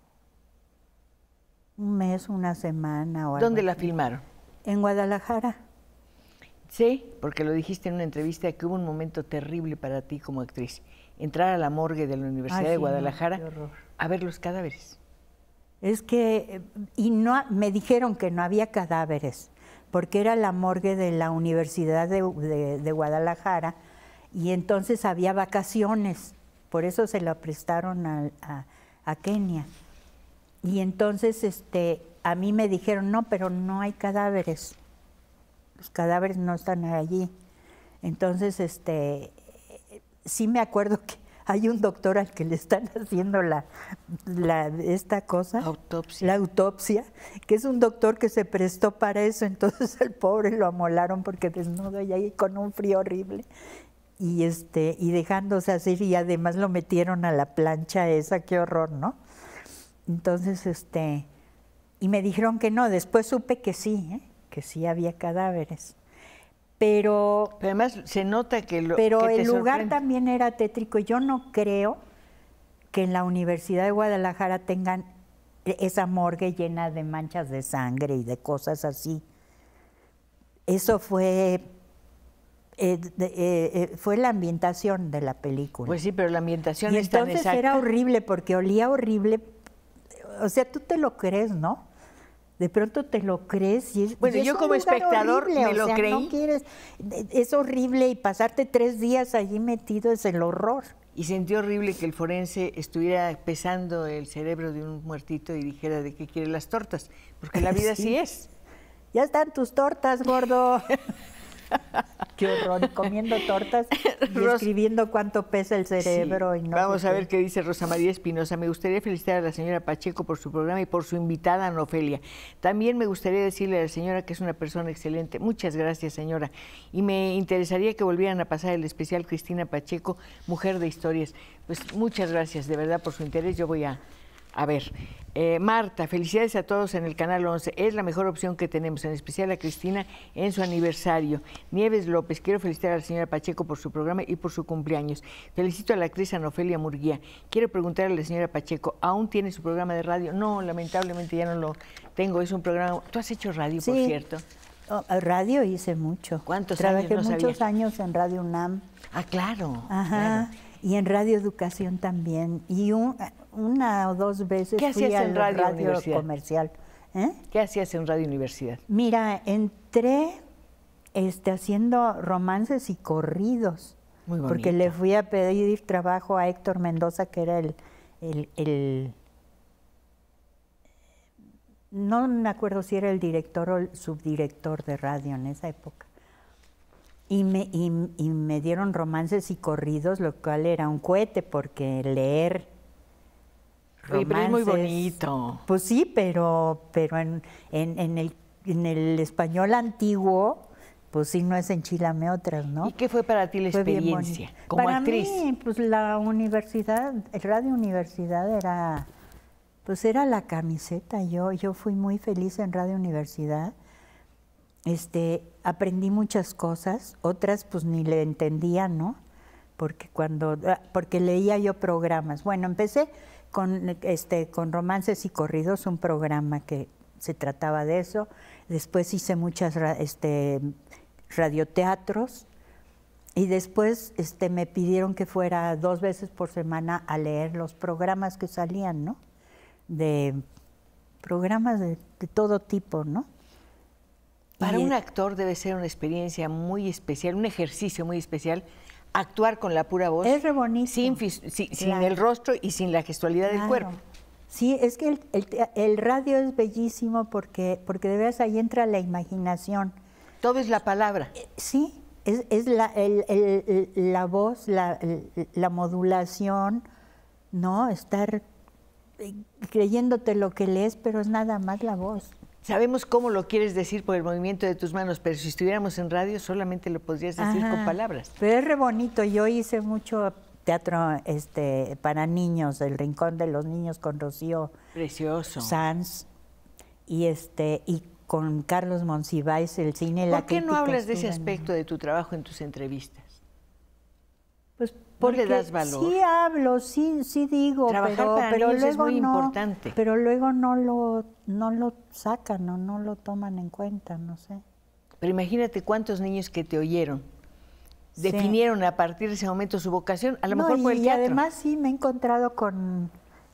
una semana o algo. ¿Dónde la así. filmaron? En Guadalajara. Sí, porque lo dijiste en una entrevista que hubo un momento terrible para ti como actriz. Entrar a la morgue de la Universidad de Guadalajara a ver los cadáveres. Es que, me dijeron que no había cadáveres, porque era la morgue de la Universidad de Guadalajara, y entonces había vacaciones, por eso se la prestaron a Kenia. Y entonces a mí me dijeron, no, pero no hay cadáveres, los cadáveres no están allí. Entonces, sí me acuerdo que hay un doctor al que le están haciendo esta cosa, la autopsia, que es un doctor que se prestó para eso, entonces el pobre lo amolaron porque desnudo y ahí con un frío horrible, y dejándose así, y además lo metieron a la plancha esa, qué horror, ¿no? Entonces, y me dijeron que no, después supe que sí había cadáveres. Pero además se nota que el lugar también era tétrico. Yo no creo que en la Universidad de Guadalajara tengan esa morgue llena de manchas de sangre y de cosas así. Eso fue la ambientación de la película. Pues sí, pero la ambientación y es tan entonces exacta. Era horrible porque olía horrible. O sea, tú te lo crees, ¿no? De pronto te lo crees y es, bueno, y es yo un como lugar espectador horrible, me lo creí. No quieres, es horrible y pasarte 3 días allí metido es el horror. Y sentí horrible que el forense estuviera pesando el cerebro de un muertito y dijera de qué quiere las tortas, porque la vida así es. Ya están tus tortas, gordo. Qué horror, comiendo tortas y escribiendo cuánto pesa el cerebro. Sí. Y no Vamos a ver qué dice Rosa María Espinosa. Me gustaría felicitar a la señora Pacheco por su programa y por su invitada, Ana Ofelia. También me gustaría decirle a la señora que es una persona excelente. Muchas gracias, señora. Y me interesaría que volvieran a pasar el especial Cristina Pacheco, Mujer de Historias. Pues muchas gracias, de verdad, por su interés. Yo voy a ver. Marta, felicidades a todos en el Canal 11. Es la mejor opción que tenemos, en especial a Cristina en su aniversario. Nieves López, quiero felicitar a la señora Pacheco por su programa y por su cumpleaños. Felicito a la actriz Ana Ofelia Murguía. Quiero preguntarle a la señora Pacheco, ¿aún tiene su programa de radio? No, lamentablemente ya no lo tengo. Es un programa... ¿Tú has hecho radio, sí, por cierto? Radio hice mucho. ¿Cuántos Trabajé años? No muchos sabía. años en Radio UNAM. Ah, claro. Ajá. Claro. Y en Radio Educación también. Y una o dos veces ¿Qué fui hacías al en Radio radio Universidad? comercial. ¿Eh? ¿Qué hacías en Radio Universidad? Mira, entré haciendo romances y corridos. Muy bonito. Porque le fui a pedir trabajo a Héctor Mendoza, que era no me acuerdo si era el director o el subdirector de radio en esa época. Y me dieron romances y corridos, lo cual era un cohete, porque leer romances... Oye, pero es muy bonito. Pues sí, pero en el español antiguo, pues sí, no es enchilame otras, ¿no? ¿Y qué fue para ti la Fue bien experiencia bonito. como Para actriz? mí, pues la universidad, el Radio Universidad era la camiseta. Yo fui muy feliz en Radio Universidad. Aprendí muchas cosas, otras pues ni le entendía, ¿no? Porque leía yo programas. Bueno, empecé con Romances y Corridos, un programa que se trataba de eso. Después hice muchas radioteatros y después me pidieron que fuera 2 veces por semana a leer los programas que salían, ¿no? De programas de todo tipo, ¿no? Para un actor debe ser una experiencia muy especial, un ejercicio muy especial, actuar con la pura voz. Es re bonito. Sin el rostro y sin la gestualidad del cuerpo. Sí, es que el radio es bellísimo porque de veras ahí entra la imaginación. Todo es la palabra. Sí, es la voz, la modulación, ¿no? Estar creyéndote lo que lees, pero es nada más la voz. Sabemos cómo lo quieres decir por el movimiento de tus manos, pero si estuviéramos en radio solamente lo podrías decir con palabras. Pero es re bonito. Yo hice mucho teatro para niños, El Rincón de los Niños con Rocío Precioso. Sanz y con Carlos Monsiváis, el cine. ¿Por qué no hablas de ese aspecto de tu trabajo en tus entrevistas? Pues ¿No le das valor? Sí hablo, sí digo, Trabajar para pero niños luego es muy importante. Pero luego no lo sacan o no lo toman en cuenta, no sé. Pero imagínate cuántos niños que te oyeron definieron a partir de ese momento su vocación, a lo mejor por el teatro. Y además sí me he encontrado con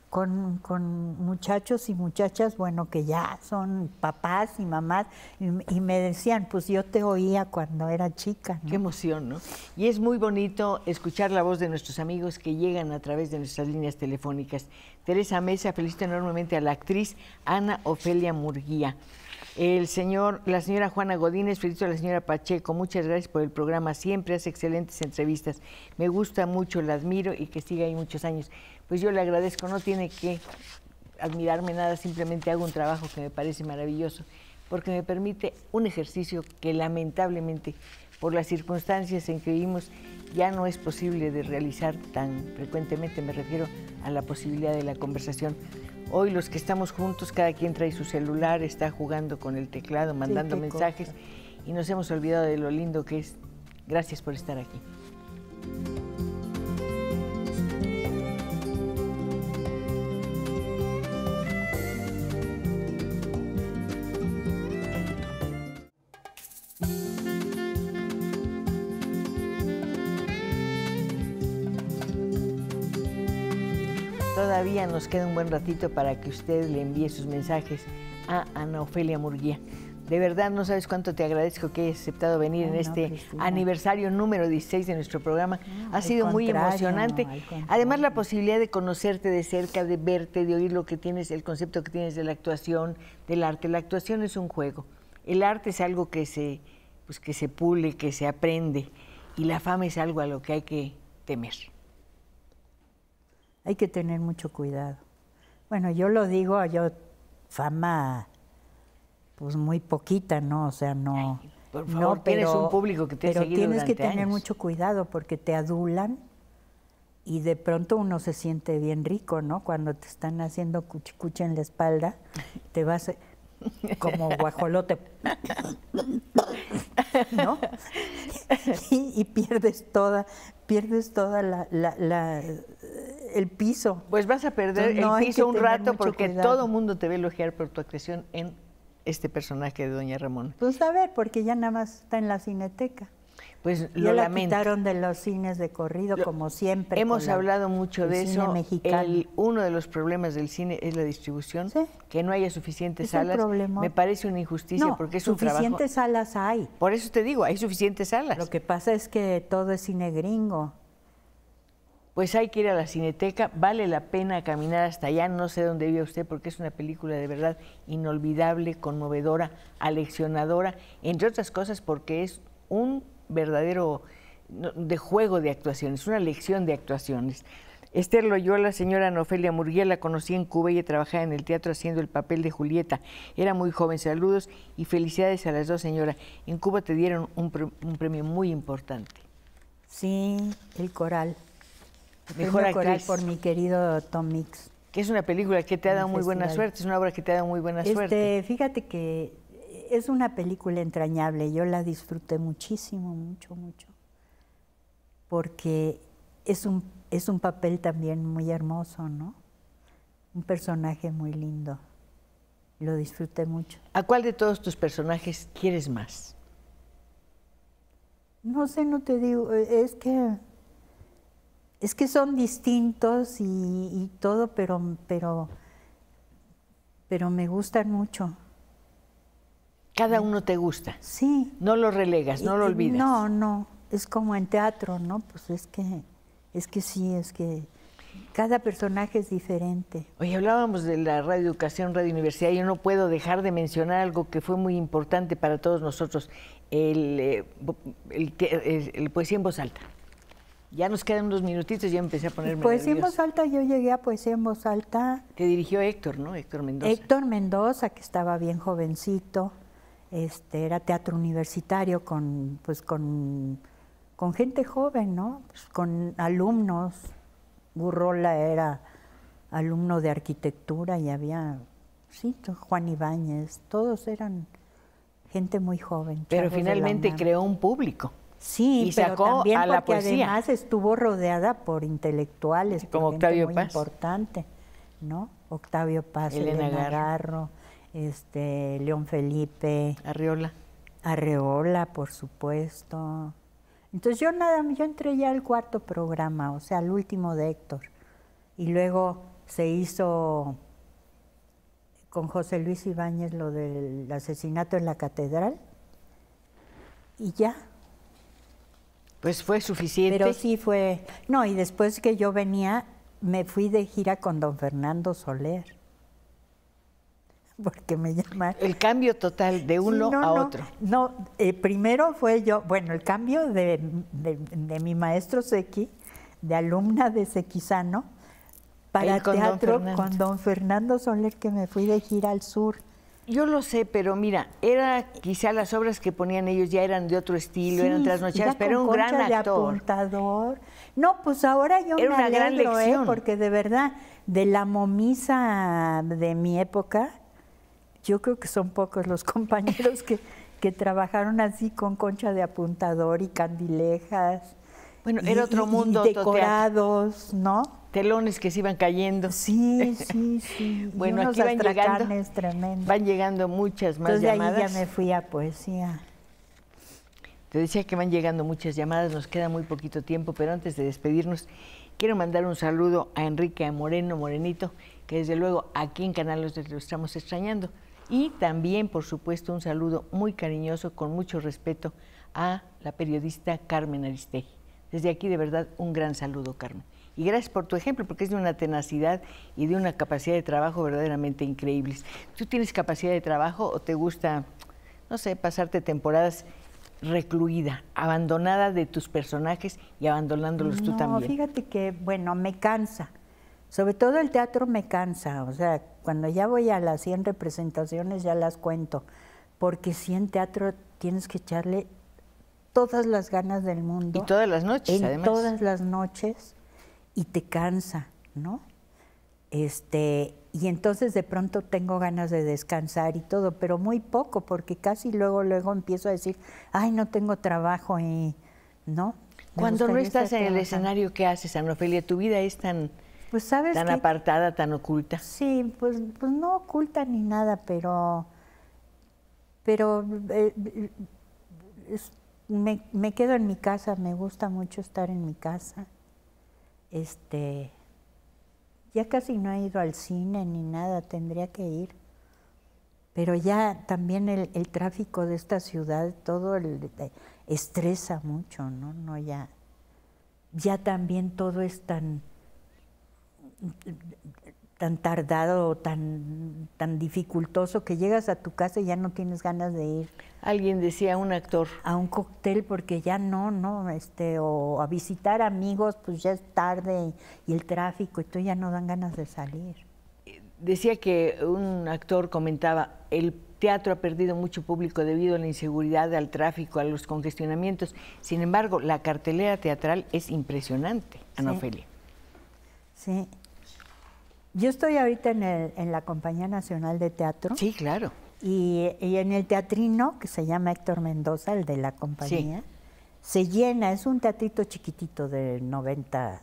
muchachos y muchachas, bueno, que ya son papás y mamás, y me decían, pues yo te oía cuando era chica, ¿no? Qué emoción, ¿no? Y es muy bonito escuchar la voz de nuestros amigos que llegan a través de nuestras líneas telefónicas. Teresa Mesa felicita enormemente a la actriz Ana Ofelia Murguía. La señora Juana Godínez, felicito a la señora Pacheco, muchas gracias por el programa, siempre hace excelentes entrevistas, me gusta mucho, la admiro y que siga ahí muchos años. Pues yo le agradezco, no tiene que admirarme nada, simplemente hago un trabajo que me parece maravilloso, porque me permite un ejercicio que lamentablemente, por las circunstancias en que vivimos, ya no es posible de realizar tan frecuentemente, me refiero a la posibilidad de la conversación. Hoy los que estamos juntos, cada quien trae su celular, está jugando con el teclado, mandando mensajes, y nos hemos olvidado de lo lindo que es. Gracias por estar aquí. Todavía nos queda un buen ratito para que usted le envíe sus mensajes a Ana Ofelia Murguía. De verdad, no sabes cuánto te agradezco que hayas aceptado venir en este Cristina, aniversario número 16 de nuestro programa. Ha sido muy emocionante. Además, la posibilidad de conocerte de cerca, de verte, de oír lo que tienes, el concepto que tienes de la actuación, del arte. La actuación es un juego. El arte es algo que se pule, que se aprende. Y la fama es algo a lo que hay que temer. Hay que tener mucho cuidado. Bueno, yo lo digo, fama, pues muy poquita, ¿no? O sea, no. Ay, por favor, tienes un público que te ha seguido tienes que durante tener años. mucho cuidado porque te adulan y de pronto uno se siente bien rico, ¿no? Cuando te están haciendo cuchicucha en la espalda, te vas como guajolote, ¿no? Y pierdes toda el piso. Pues vas a perder Entonces, el piso un rato mucho porque cuidado. todo el mundo te va a elogiar por tu actuación en este personaje de Doña Ramona. Pues a ver, porque ya nada más está en la Cineteca. Pues Ya lo la lamento. quitaron de los cines de corrido, como siempre. Hemos con hablado mucho el de cine eso. mexicano. Uno de los problemas del cine es la distribución, Sí. que no haya suficientes Es el salas. problema. Me parece una injusticia No, porque es un trabajo. suficientes salas hay. Por eso te digo, hay suficientes salas. Lo que pasa es que todo es cine gringo. Pues hay que ir a la Cineteca, vale la pena caminar hasta allá, no sé dónde vive usted porque es una película de verdad inolvidable, conmovedora, aleccionadora, entre otras cosas porque es un verdadero de juego de actuaciones, una lección de actuaciones. Esther Loyola, señora Ana Ofelia Murguía, la conocí en Cuba, ella trabajaba en el teatro haciendo el papel de Julieta, era muy joven, saludos y felicidades a las dos, señora. En Cuba te dieron un premio muy importante. Sí, el coral. Mejor Premio Coral actriz. por mi querido Tom Mix. Que es una película que te ha dado muy buena festival. suerte, es una obra que te ha dado muy buena suerte. Fíjate que es una película entrañable, yo la disfruté muchísimo, mucho, mucho, porque es un papel también muy hermoso, ¿no? Un personaje muy lindo, lo disfruté mucho. ¿A cuál de todos tus personajes quieres más? No sé, no te digo, es que son distintos y todo, pero me gustan mucho. Cada uno te gusta. Sí. No lo relegas, no lo olvidas. No, es como en teatro, ¿no? Pues es que cada personaje es diferente. Oye, hablábamos de la radioeducación, Radio Universidad, yo no puedo dejar de mencionar algo que fue muy importante para todos nosotros, el Poesía en Voz Alta. Ya nos quedan unos minutitos y ya empecé a ponerme Poesía en nerviosa. Voz Alta, yo llegué a Poesía en Voz Alta. Te dirigió Héctor, ¿no? Héctor Mendoza. Héctor Mendoza, que estaba bien jovencito, era teatro universitario con gente joven, ¿no? Pues con alumnos. Burrola era alumno de arquitectura y había, sí, Juan Ibáñez, todos eran gente muy joven. Pero chavos de la finalmente UNAM. creó un público. Sí, y pero sacó también a la porque poesía. además estuvo rodeada por intelectuales, Como por gente Octavio muy Paz. importante, ¿no? Octavio Paz, Elena Elena Garro, León Felipe, Arreola, por supuesto. Entonces yo entré ya al cuarto programa, o sea, al último de Héctor. Y luego se hizo con José Luis Ibáñez lo del asesinato en la catedral. Y ya. Pues fue suficiente. Pero sí fue. No, y después que yo venía, me fui de gira con don Fernando Soler. Porque me llamaron. El cambio total de uno a otro. No, primero fue yo, bueno, el cambio de mi maestro Sequi, de alumna de Sequizano, para teatro con don Fernando Soler, que me fui de gira al sur. Yo lo sé, pero mira, era quizá las obras que ponían ellos ya eran de otro estilo, Sí, eran trasnochadas, pero era un Concha gran de actor. Apuntador. No, pues ahora yo Era me una gran alegro, lección. porque de verdad, de la momisa de mi época, yo creo que son pocos los compañeros que trabajaron así con Concha de Apuntador y candilejas. Bueno, era otro mundo. Y decorados, ¿no? Telones que se iban cayendo. Sí, sí, sí. Bueno, y unos aquí astracanes tremendos. van llegando muchas más Entonces llamadas. de ahí ya me fui a poesía. Te decía que van llegando muchas llamadas, nos queda muy poquito tiempo, pero antes de despedirnos, quiero mandar un saludo a Enrique Morenito, que desde luego aquí en Canal lo estamos extrañando. Y también, por supuesto, un saludo muy cariñoso, con mucho respeto, a la periodista Carmen Aristegui. Desde aquí, de verdad, un gran saludo, Carmen. Y gracias por tu ejemplo, porque es de una tenacidad y de una capacidad de trabajo verdaderamente increíbles. ¿Tú tienes capacidad de trabajo o te gusta, no sé, pasarte temporadas recluida, abandonada de tus personajes y abandonándolos tú también? No, fíjate que, bueno, me cansa. Sobre todo el teatro me cansa. O sea, cuando ya voy a las 100 representaciones ya las cuento. Porque si en teatro tienes que echarle todas las ganas del mundo. Y todas las noches, además. Todas las noches. Y te cansa, ¿no? Y entonces de pronto tengo ganas de descansar y todo, pero muy poco, porque casi luego empiezo a decir, ay, no tengo trabajo y, ¿no? Cuando no estás en el escenario, ¿qué haces, Ana Ofelia? ¿Tu vida es tan, pues sabes tan que, apartada, tan oculta? Sí, pues no oculta ni nada, pero me quedo en mi casa, me gusta mucho estar en mi casa. Ya casi no he ido al cine ni nada, tendría que ir. Pero ya también el tráfico de esta ciudad, todo estresa mucho, ¿no? No, ya también todo es tan tardado, tan dificultoso, que llegas a tu casa y ya no tienes ganas de ir. Alguien decía, un actor, a un cóctel, porque ya no, o a visitar amigos, pues ya es tarde y el tráfico, y tú ya no dan ganas de salir. Decía que un actor comentaba, el teatro ha perdido mucho público debido a la inseguridad, al tráfico, a los congestionamientos. Sin embargo, la cartelera teatral es impresionante, Ana Ofelia. Sí. Yo estoy ahorita en la Compañía Nacional de Teatro. Sí, claro. Y en el teatrino, que se llama Héctor Mendoza, el de la compañía, se llena, es un teatrito chiquitito de 90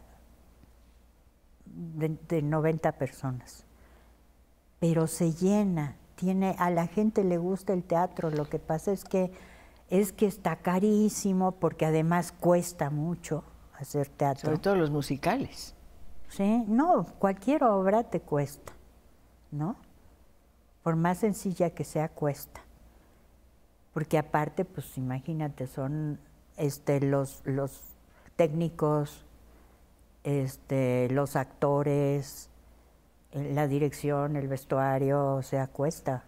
personas, pero se llena, a la gente le gusta el teatro. Lo que pasa es que está carísimo, porque además cuesta mucho hacer teatro. Sobre todo los musicales. Sí, no, cualquier obra te cuesta, ¿no? Por más sencilla que sea, cuesta. Porque aparte, pues imagínate, son los técnicos, los actores, la dirección, el vestuario, o sea, cuesta.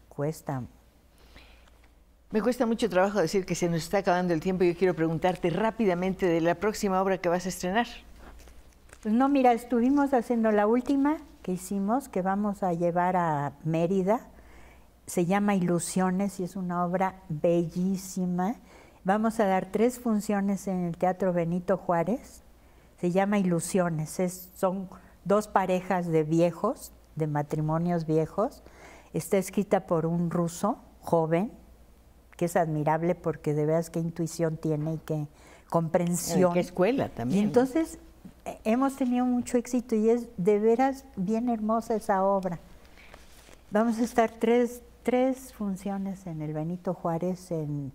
Me cuesta mucho trabajo decir que se nos está acabando el tiempo. Yo quiero preguntarte rápidamente de la próxima obra que vas a estrenar. Pues no, mira, estuvimos haciendo la última que hicimos, que vamos a llevar a Mérida. Se llama Ilusiones y es una obra bellísima. Vamos a dar 3 funciones en el Teatro Benito Juárez. Se llama Ilusiones. Son 2 parejas de viejos, de matrimonios viejos. Está escrita por un ruso joven, que es admirable porque de veras qué intuición tiene y qué comprensión. Qué escuela también. Y entonces hemos tenido mucho éxito y es de veras bien hermosa esa obra. Vamos a estar 3 funciones en el Benito Juárez en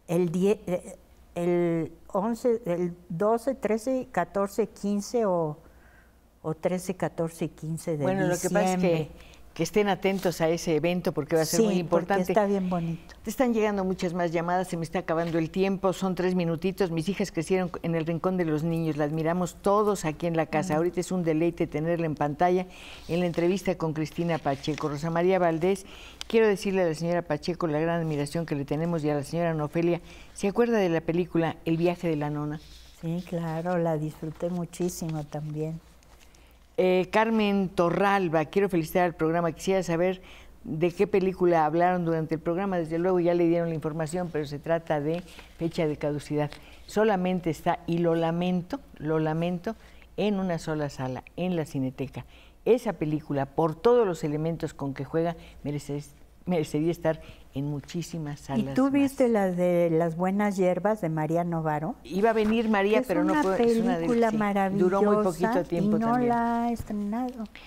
el 12, 13, 14, 15 o 13, 14 y 15 de diciembre. Bueno, lo que pasa es que estén atentos a ese evento porque va a ser muy importante. Porque está bien bonito. Te están llegando muchas más llamadas, se me está acabando el tiempo, son 3 minutitos. Mis hijas crecieron en el Rincón de los Niños, la admiramos todos aquí en la casa. Ahorita es un deleite tenerla en pantalla. En la entrevista con Cristina Pacheco, Rosa María Valdés, quiero decirle a la señora Pacheco la gran admiración que le tenemos y a la señora Ana Ofelia. ¿Se acuerda de la película El viaje de la nona? Sí, claro, la disfruté muchísimo también. Carmen Torralba, quiero felicitar al programa. Quisiera saber de qué película hablaron durante el programa. Desde luego ya le dieron la información, pero se trata de fecha de caducidad. Solamente está, y lo lamento, en una sola sala, en la Cineteca. Esa película, por todos los elementos con que juega, merecería estar en muchísimas salas. ¿Y tú viste la de Las buenas hierbas de María Novaro? Iba a venir María, pero no puede. Es una película maravillosa. Duró muy poquito tiempo y no también. la ha estrenado.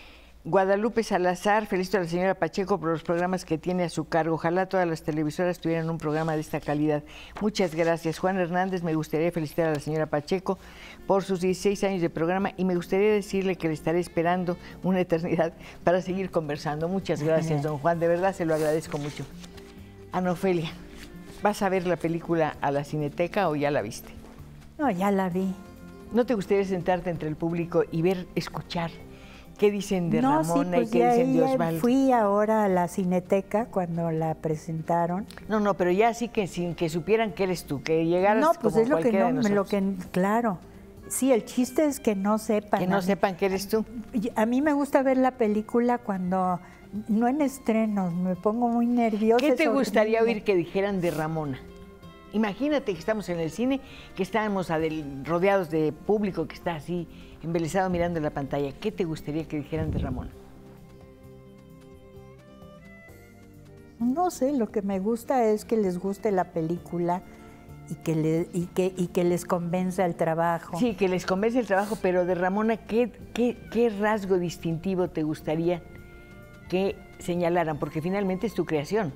Guadalupe Salazar, felicito a la señora Pacheco por los programas que tiene a su cargo. Ojalá todas las televisoras tuvieran un programa de esta calidad. Muchas gracias. Juan Hernández, me gustaría felicitar a la señora Pacheco por sus 16 años de programa y me gustaría decirle que le estaré esperando una eternidad para seguir conversando. Muchas gracias, don Juan. De verdad se lo agradezco mucho. Ana Ofelia, ¿vas a ver la película a la Cineteca o ya la viste? No, ya la vi. ¿No te gustaría sentarte entre el público y ver, escuchar qué dicen de Ramona pues y qué dicen de Osvaldo? Fui ahora a la Cineteca cuando la presentaron. No, pero ya sí que sin que supieran que eres tú, que llegaras no, pues como es lo que cualquiera no, de lo nosotros. que claro. Sí, el chiste es que no sepan. Que no sepan que eres tú. A mí me gusta ver la película cuando no en estrenos, me pongo muy nerviosa. ¿Qué te gustaría oír que dijeran de Ramona? Imagínate que estamos en el cine, que estamos rodeados de público que está así embelesado mirando la pantalla. ¿Qué te gustaría que dijeran de Ramona? No sé, lo que me gusta es que les guste la película y que les convenza el trabajo. Sí, que les convence el trabajo, pero de Ramona, ¿qué rasgo distintivo te gustaría que señalaran? Porque finalmente es tu creación.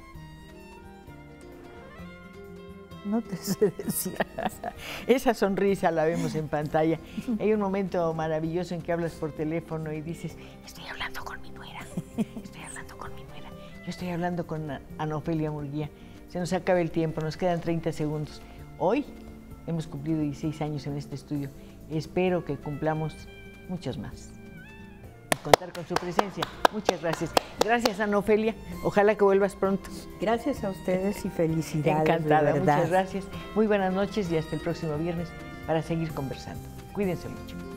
No te sé decir. Esa sonrisa la vemos en pantalla. Hay un momento maravilloso en que hablas por teléfono y dices, estoy hablando con mi nuera, estoy hablando con mi nuera, yo estoy hablando con Ana Ofelia Murguía. Se nos acaba el tiempo, nos quedan 30 segundos. Hoy hemos cumplido 16 años en este estudio. Espero que cumplamos muchos más. Contar con su presencia. Muchas gracias. Gracias, Ana Ofelia. Ojalá que vuelvas pronto. Gracias a ustedes y felicidades. Encantada, de verdad. muchas gracias. Muy buenas noches y hasta el próximo viernes para seguir conversando. Cuídense mucho.